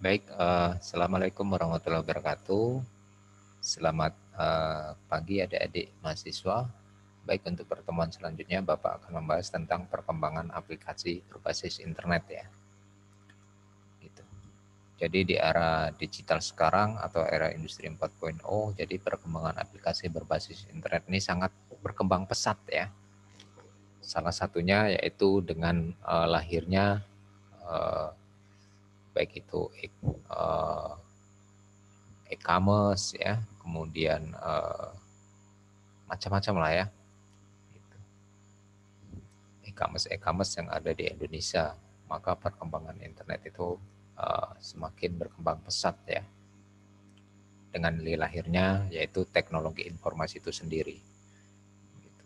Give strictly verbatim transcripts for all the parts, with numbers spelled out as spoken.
Baik, uh, Assalamualaikum warahmatullahi wabarakatuh. Selamat uh, pagi adik-adik mahasiswa. Baik, untuk pertemuan selanjutnya Bapak akan membahas tentang perkembangan aplikasi berbasis internet ya. Gitu. Jadi di era digital sekarang atau era industri empat titik nol, jadi perkembangan aplikasi berbasis internet ini sangat berkembang pesat ya. Salah satunya yaitu dengan uh, lahirnya uh, baik itu uh, e-commerce ya, kemudian uh, macam-macam lah ya, e-commerce e-commerce yang ada di Indonesia. Maka perkembangan internet itu uh, semakin berkembang pesat ya, dengan lahirnya yaitu teknologi informasi itu sendiri. Gitu.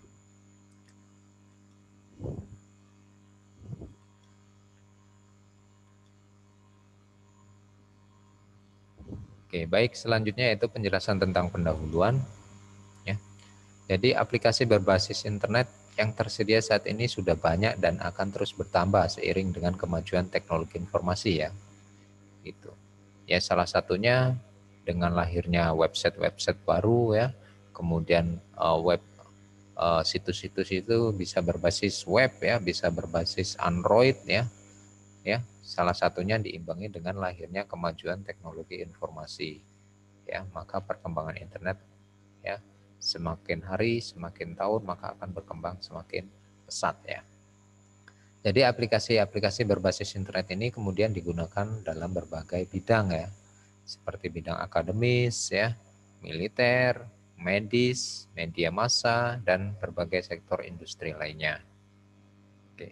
Oke, baik, selanjutnya itu penjelasan tentang pendahuluan. Ya. Jadi aplikasi berbasis internet yang tersedia saat ini sudah banyak dan akan terus bertambah seiring dengan kemajuan teknologi informasi ya. Gitu. Ya, salah satunya dengan lahirnya website-website baru ya, kemudian uh, web uh, situs-situs itu bisa berbasis web ya, bisa berbasis Android ya. Ya, salah satunya diimbangi dengan lahirnya kemajuan teknologi informasi. Ya, maka perkembangan internet ya semakin hari, semakin tahun maka akan berkembang semakin pesat ya. Jadi aplikasi-aplikasi berbasis internet ini kemudian digunakan dalam berbagai bidang ya, seperti bidang akademis ya, militer, medis, media massa, dan berbagai sektor industri lainnya. Oke.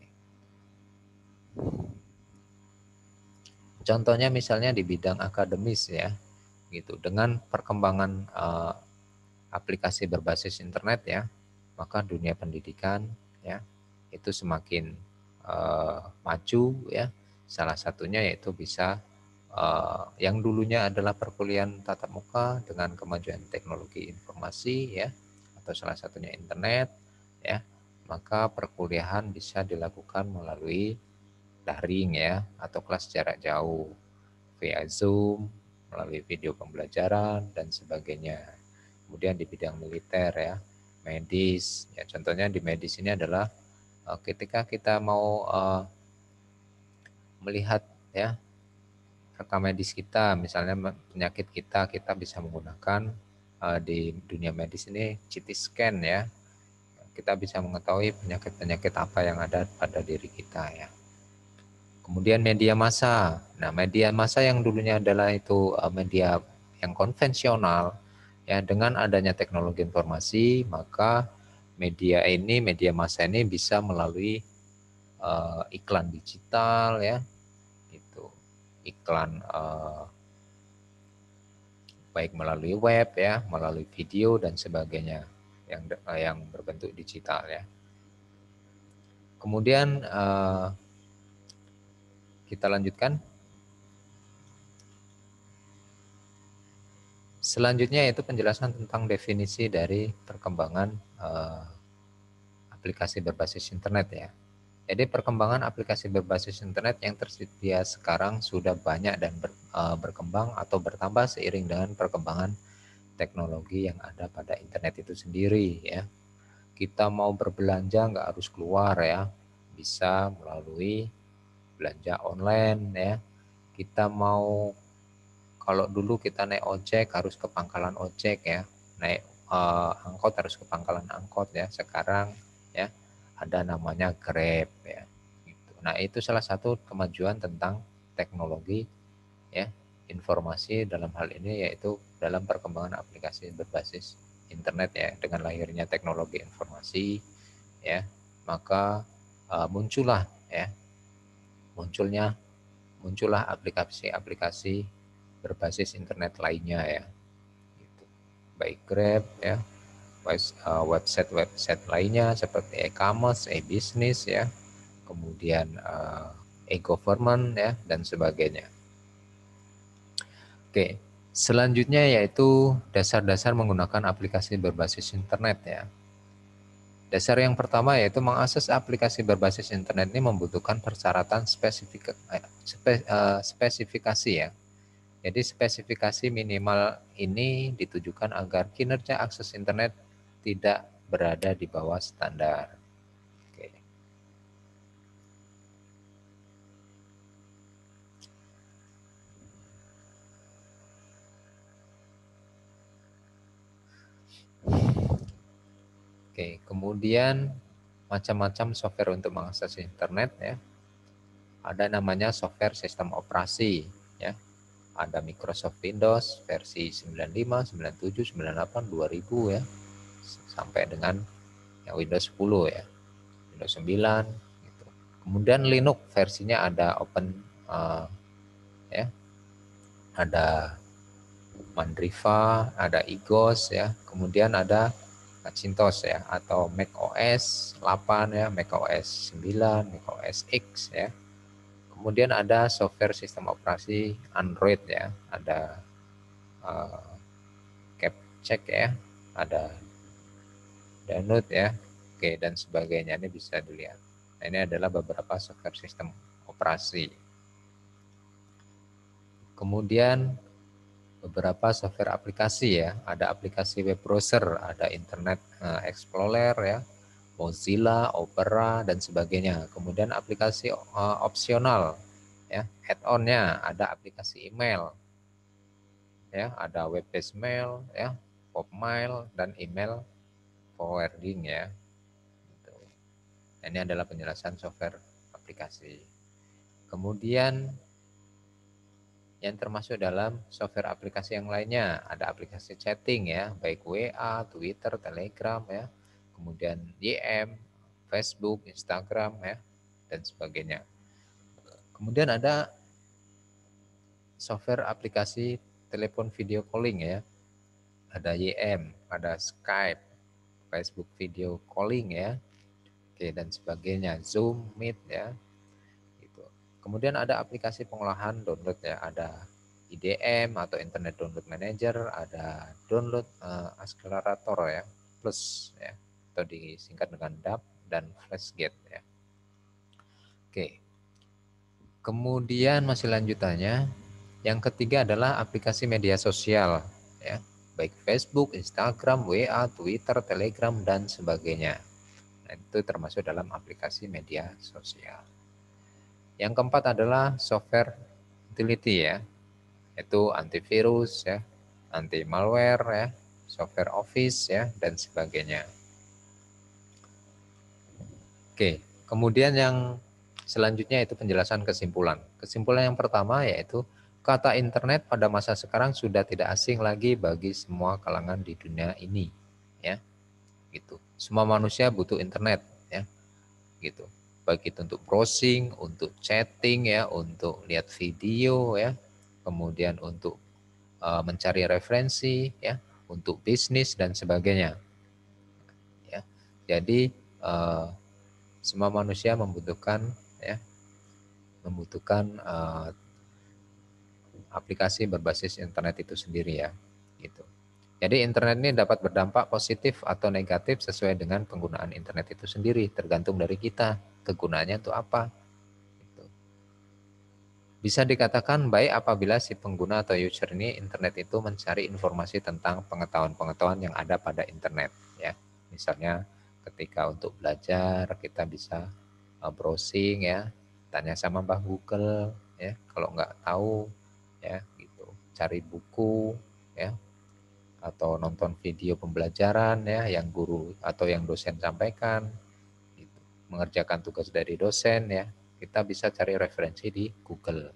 Contohnya misalnya di bidang akademis ya, gitu. Dengan perkembangan uh, aplikasi berbasis internet ya, maka dunia pendidikan ya itu semakin uh, maju ya. Salah satunya yaitu bisa uh, yang dulunya adalah perkuliahan tatap muka dengan kemajuan teknologi informasi ya, atau salah satunya internet ya, maka perkuliahan bisa dilakukan melalui daring ya, atau kelas jarak jauh via Zoom, melalui video pembelajaran dan sebagainya. Kemudian di bidang militer ya, medis ya, contohnya di medis ini adalah uh, ketika kita mau uh, melihat ya rekam medis kita, misalnya penyakit kita, kita bisa menggunakan uh, di dunia medis ini C T scan ya, kita bisa mengetahui penyakit-penyakit apa yang ada pada diri kita ya. Kemudian media massa. Nah, media massa yang dulunya adalah itu media yang konvensional, ya, dengan adanya teknologi informasi, maka media ini, media massa ini bisa melalui uh, iklan digital, ya, itu iklan uh, baik melalui web, ya, melalui video dan sebagainya yang yang berbentuk digital, ya. Kemudian uh, kita lanjutkan. Selanjutnya itu penjelasan tentang definisi dari perkembangan uh, aplikasi berbasis internet ya. Jadi perkembangan aplikasi berbasis internet yang tersedia sekarang sudah banyak dan ber, uh, berkembang atau bertambah seiring dengan perkembangan teknologi yang ada pada internet itu sendiri ya. Kita mau berbelanja nggak harus keluar ya, bisa melalui belanja online ya. Kita mau, kalau dulu kita naik ojek harus ke pangkalan ojek ya, naik uh, angkot harus ke pangkalan angkot ya. Sekarang ya ada namanya Grab ya. Gitu. Nah itu salah satu kemajuan tentang teknologi ya informasi dalam hal ini, yaitu dalam perkembangan aplikasi berbasis internet ya, dengan lahirnya teknologi informasi ya, maka uh, muncullah ya munculnya muncullah aplikasi-aplikasi berbasis internet lainnya ya, gitu. Baik Grab ya, website-website lainnya seperti e-commerce, e-business ya, kemudian uh, e-government ya dan sebagainya. Oke, selanjutnya yaitu dasar-dasar menggunakan aplikasi berbasis internet ya. Dasar yang pertama yaitu mengakses aplikasi berbasis internet ini membutuhkan persyaratan spesifik, eh, spe, eh, spesifikasi ya. Jadi spesifikasi minimal ini ditujukan agar kinerja akses internet tidak berada di bawah standar. Oke. Oke, kemudian macam-macam software untuk mengakses internet ya. Ada namanya software sistem operasi ya. Ada Microsoft Windows versi sembilan puluh lima, sembilan puluh tujuh, sembilan puluh delapan, dua ribu ya. Sampai dengan yang Windows sepuluh ya. Windows sembilan gitu. Kemudian Linux versinya ada Open uh, ya. Ada Mandriva, ada I G O S ya. Kemudian ada Macintosh ya atau Mac O S delapan ya, Mac O S sembilan, Mac O S X ya. Kemudian ada software sistem operasi Android ya, ada uh, CapCheck ya, ada download ya, oke dan sebagainya, ini bisa dilihat. Nah, ini adalah beberapa software sistem operasi. Kemudian beberapa software aplikasi ya, ada aplikasi web browser, ada Internet Explorer ya, Mozilla, Opera dan sebagainya. Kemudian aplikasi uh, opsional ya, add-onnya ada aplikasi email ya, ada web-based mail ya, Popmail dan email forwarding ya. Gitu. Ini adalah penjelasan software aplikasi. Kemudian yang termasuk dalam software aplikasi yang lainnya, ada aplikasi chatting ya, baik W A, Twitter, Telegram ya, kemudian Y M, Facebook, Instagram ya, dan sebagainya. Kemudian ada software aplikasi telepon video calling ya, ada Y M, ada Skype, Facebook video calling ya, oke dan sebagainya, Zoom, Meet ya, gitu. Kemudian ada aplikasi pengolahan download ya, ada I D M atau Internet Download Manager, ada Download uh, Accelerator ya, Plus ya, atau disingkat dengan D A P dan FlashGate ya. Oke. Kemudian masih lanjutannya, yang ketiga adalah aplikasi media sosial ya, baik Facebook, Instagram, W A, Twitter, Telegram dan sebagainya. Nah, itu termasuk dalam aplikasi media sosial. Yang keempat adalah software utility ya, itu antivirus ya, anti malware ya, software office ya dan sebagainya. Oke, kemudian yang selanjutnya itu penjelasan kesimpulan. Kesimpulan yang pertama yaitu kata internet pada masa sekarang sudah tidak asing lagi bagi semua kalangan di dunia ini ya. Gitu. Semua manusia butuh internet ya. Gitu. Baik itu untuk browsing, untuk chatting ya, untuk lihat video ya, kemudian untuk uh, mencari referensi ya, untuk bisnis dan sebagainya. Ya. Jadi uh, semua manusia membutuhkan ya, membutuhkan uh, aplikasi berbasis internet itu sendiri ya. Gitu. Jadi internet ini dapat berdampak positif atau negatif sesuai dengan penggunaan internet itu sendiri, tergantung dari kita kegunaannya untuk apa. Gitu. Bisa dikatakan baik apabila si pengguna atau user ini internet itu mencari informasi tentang pengetahuan-pengetahuan yang ada pada internet. Ya, misalnya ketika untuk belajar kita bisa browsing ya, tanya sama Mbah Google ya, kalau nggak tahu ya gitu, cari buku ya, atau nonton video pembelajaran ya yang guru atau yang dosen sampaikan, gitu. Mengerjakan tugas dari dosen ya, kita bisa cari referensi di Google.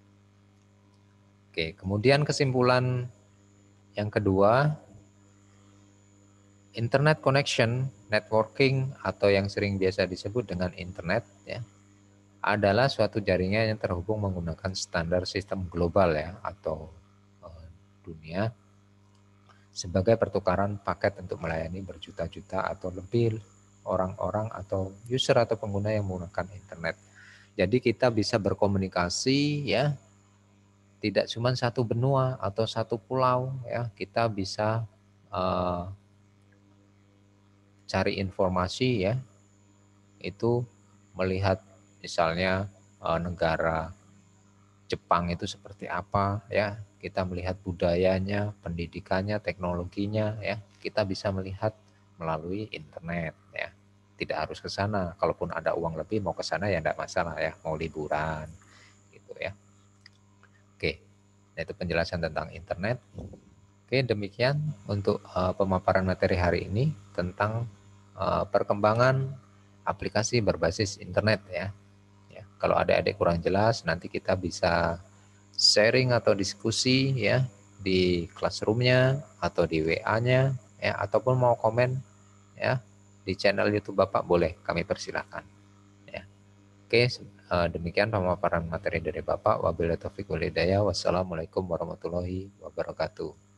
Oke, kemudian kesimpulan yang kedua, internet connection, networking atau yang sering biasa disebut dengan internet ya, adalah suatu jaringan yang terhubung menggunakan standar sistem global ya atau uh, dunia sebagai pertukaran paket untuk melayani berjuta-juta atau lebih orang-orang atau user atau pengguna yang menggunakan internet. Jadi kita bisa berkomunikasi ya, tidak cuma satu benua atau satu pulau ya, kita bisa uh, cari informasi ya, itu melihat misalnya eh, negara Jepang itu seperti apa ya, kita melihat budayanya, pendidikannya, teknologinya ya, kita bisa melihat melalui internet ya. Tidak harus ke sana, kalaupun ada uang lebih mau ke sana ya enggak masalah ya, mau liburan gitu ya. Oke, nah itu penjelasan tentang internet. Oke, demikian untuk uh, pemaparan materi hari ini tentang uh, perkembangan aplikasi berbasis internet ya. Ya, kalau ada adik kurang jelas, nanti kita bisa sharing atau diskusi ya di classroomnya atau di W A-nya ya, ataupun mau komen ya di channel YouTube Bapak boleh, kami persilahkan. Ya. Oke, uh, demikian pemaparan materi dari Bapak. Wabillahi taufiq wal hidayah. Wassalamualaikum warahmatullahi wabarakatuh.